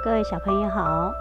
各位小朋友好，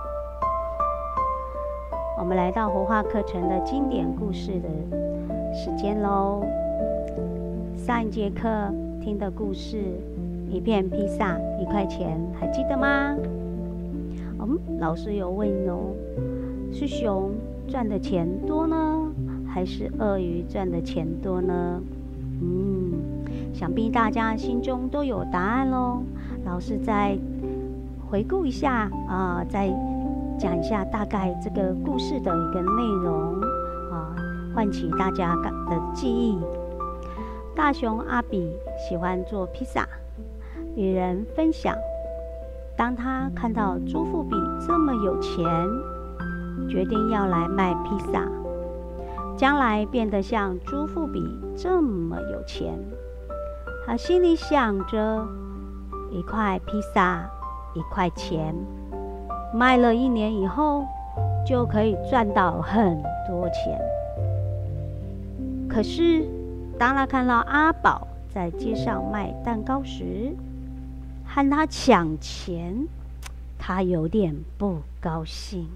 我们来到活化课程的经典故事的时间喽。上一节课听的故事，一片披萨1块钱，还记得吗？老师有问哦，是熊赚的钱多呢，还是鳄鱼赚的钱多呢？想必大家心中都有答案咯。老师再回顾一下再讲一下大概这个故事的一个内容唤起大家的记忆。大熊阿比喜欢做披萨，与人分享。当他看到朱富比这么有钱，决定要来卖披萨，将来变得像朱富比这么有钱。他心里想着，1块披萨1块钱，卖了1年以后就可以赚到很多钱。可是当他看到阿宝在街上卖蛋糕时，和他抢钱，他有点不高兴。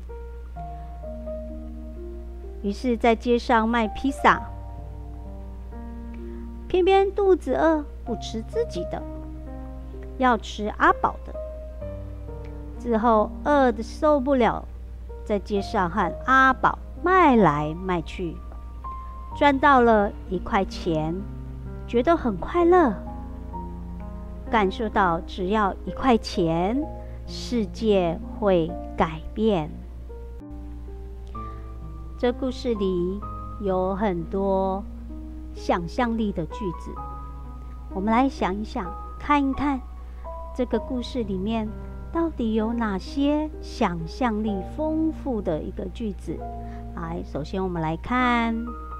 于是在街上卖披萨，偏偏肚子饿，不吃自己的，要吃阿宝的。之后饿得受不了，在街上和阿宝卖来卖去，赚到了1块钱，觉得很快乐，感受到只要1块钱，世界会改变。这故事里有很多想象力的句子，我们来想一想，看一看这个故事里面到底有哪些想象力丰富的一个句子。首先我们来看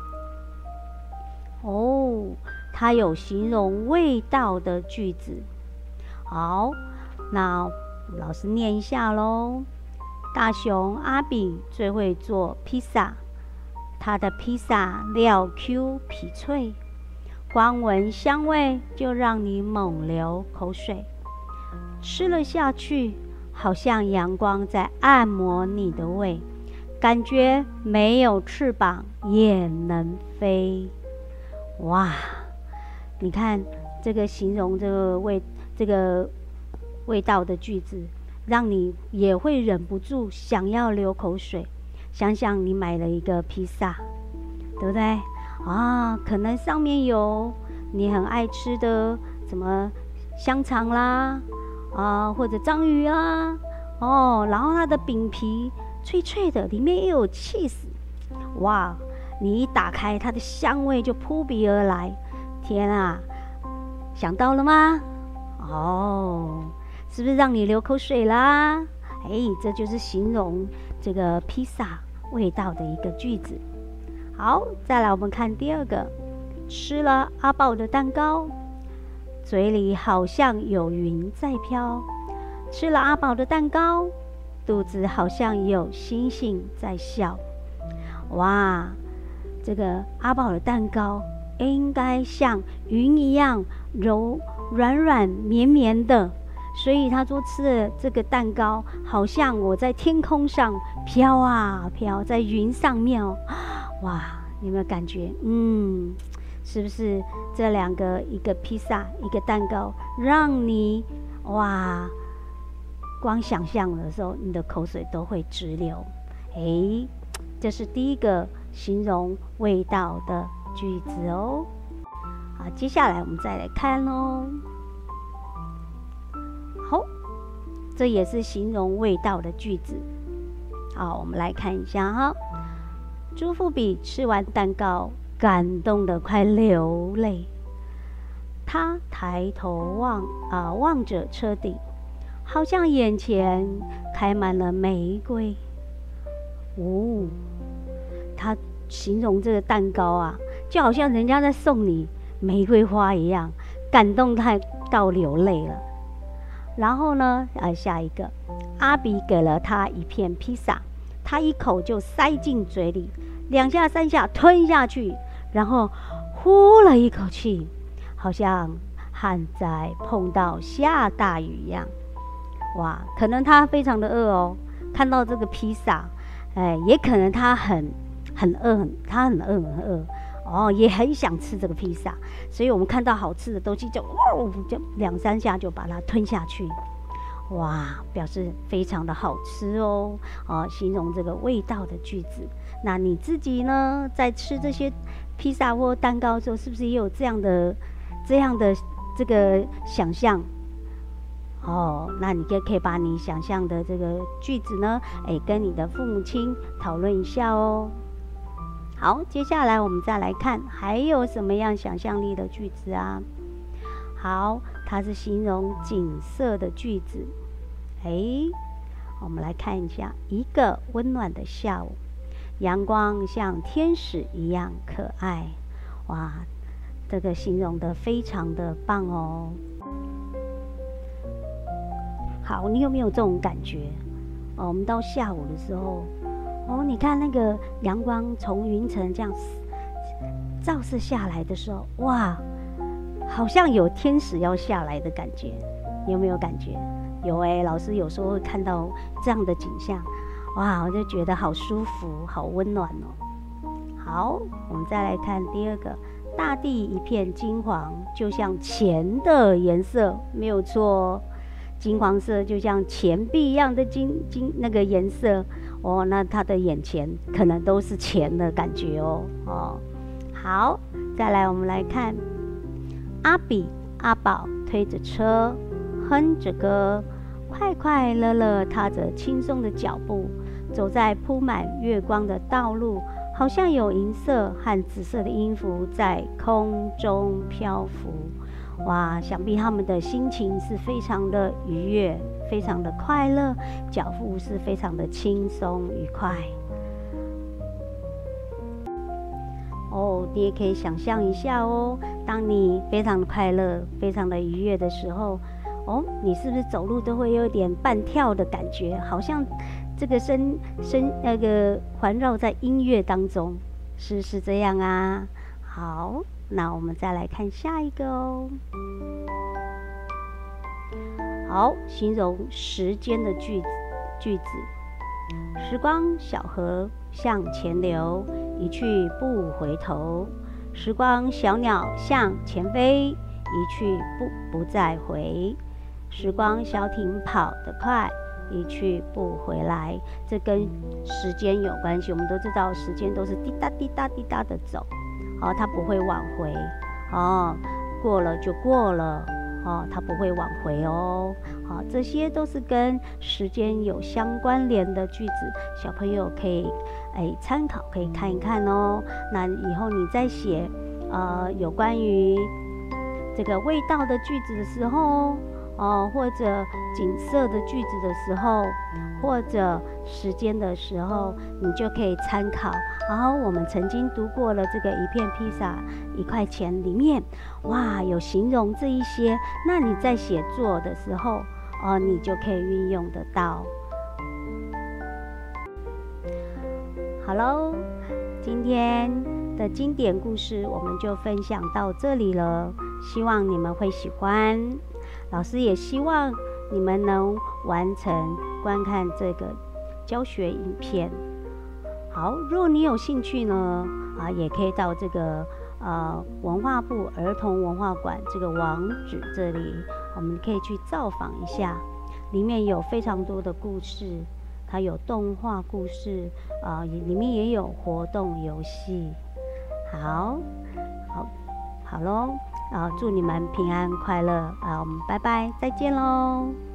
它有形容味道的句子。好，那老师念一下咯。大熊阿比最会做披萨，他的披萨料 Q 皮脆，光闻香味就让你猛流口水，吃了下去好像阳光在按摩你的胃，感觉没有翅膀也能飞。哇，你看这个形容这个味道的句子，让你也会忍不住想要流口水。想想你买了一个披萨，对不对？可能上面有你很爱吃的什么香肠啦，或者章鱼啦，然后它的饼皮脆脆的，里面也有 cheese， 哇！你一打开，它的香味就扑鼻而来。天啊，想到了吗？是不是让你流口水啦？这就是形容这个披萨味道的一个句子。好，再来我们看第二个。吃了阿宝的蛋糕，嘴里好像有云在飘。吃了阿宝的蛋糕，肚子好像有星星在笑。哇，这个阿宝的蛋糕应该像云一样软软绵绵的，所以他说吃了这个蛋糕，好像我在天空上飘啊飘，在云上面哇，你有没有感觉？是不是这两个，一个披萨，一个蛋糕，让你光想象的时候，你的口水都会直流。这是第一个形容味道的句子哦。好，接下来我们再来看哦。好，这也是形容味道的句子。好，我们来看一下哈。朱富比吃完蛋糕，感动得快流泪。他抬头望着车顶，好像眼前开满了玫瑰。他形容这个蛋糕就好像人家在送你玫瑰花一样，感动到流泪了。然后呢，下一个，阿比给了他一片披萨，他一口就塞进嘴里，2下3下吞下去，然后呼了一口气，好像旱灾碰到下大雨一样。 哇，可能他非常的饿哦，看到这个披萨，也可能他很饿，他很饿哦，也很想吃这个披萨，所以我们看到好吃的东西就2、3下就把它吞下去。哇，表示非常的好吃哦，形容这个味道的句子。那你自己呢，在吃这些披萨或蛋糕的时候，是不是也有这样的这个想象？那你就可以把你想象的这个句子呢，跟你的父母亲讨论一下哦。好，接下来我们再来看还有什么样想象力的句子啊？好，它是形容景色的句子。我们来看一下，一个温暖的下午，阳光像天使一样可爱。哇，这个形容的非常的棒哦。好，你有没有这种感觉？我们到下午的时候，你看那个阳光从云层这样照射下来的时候，哇，好像有天使要下来的感觉，有没有感觉？有老师有时候会看到这样的景象，哇，我就觉得好舒服，好温暖哦。好，我们再来看第二个，大地一片金黄，就像钱的颜色，没有错哦。金黄色就像钱币一样的那个颜色哦，那他的眼前可能都是钱的感觉哦。好，再来我们来看，阿比阿宝推着车，哼着歌，快快乐乐踏着轻松的脚步，走在铺满月光的道路，好像有银色和紫色的音符在空中漂浮。哇，想必他们的心情是非常的愉悦，非常的快乐，脚步是非常的轻松愉快。你也可以想象一下哦，当你非常的快乐，非常的愉悦的时候，你是不是走路都会有点半跳的感觉，好像这个那个环绕在音乐当中，是这样啊？好，那我们再来看下一个哦。好，形容时间的句子，时光小河向前流，一去不回头。时光小鸟向前飞，一去不再回。时光小艇跑得快，一去不回来。这跟时间有关系，我们都知道时间都是滴答滴答滴答的走，它不会往回，过了就过了，它不会往回哦。这些都是跟时间有相关联的句子，小朋友可以参考，可以看一看哦。那以后你在写有关于这个味道的句子的时候，或者景色的句子的时候，或者时间的时候，你就可以参考。然后我们曾经读过了这个一片披萨1块钱里面，哇，有形容这一些，那你在写作的时候，你就可以运用得到。好喽，今天的经典故事我们就分享到这里了，希望你们会喜欢。老师也希望你们能完成观看这个教学影片。好，如果你有兴趣呢，也可以到这个文化部儿童文化馆这个网址这里，我们可以去造访一下，里面有非常多的故事，它有动画故事，里面也有活动游戏。好咯，祝你们平安快乐，我们拜拜，再见喽。